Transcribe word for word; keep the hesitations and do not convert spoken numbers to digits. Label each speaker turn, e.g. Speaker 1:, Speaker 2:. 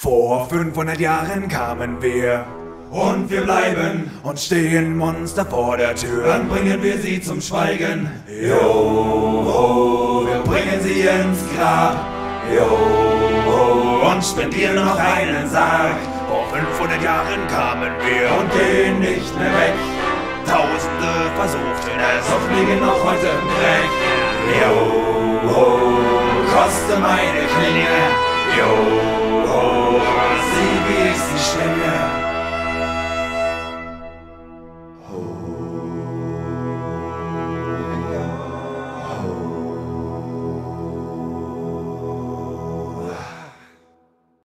Speaker 1: Vor fünfhundert Jahren kamen wir
Speaker 2: und wir bleiben
Speaker 1: und stehen Monster vor der Tür.
Speaker 2: Dann bringen wir sie zum Schweigen. Jo, ho, wir bringen sie ins Grab. Jo, ho, und spendieren noch einen Sarg.
Speaker 1: Vor fünfhundert Jahren kamen wir
Speaker 2: und gehen nicht mehr weg.
Speaker 1: Tausende versuchten es,
Speaker 2: doch liegen noch heute im Dreck. Jo, ho, koste meine Klinge. Jo, ho, sieh wie ich sie schlinge.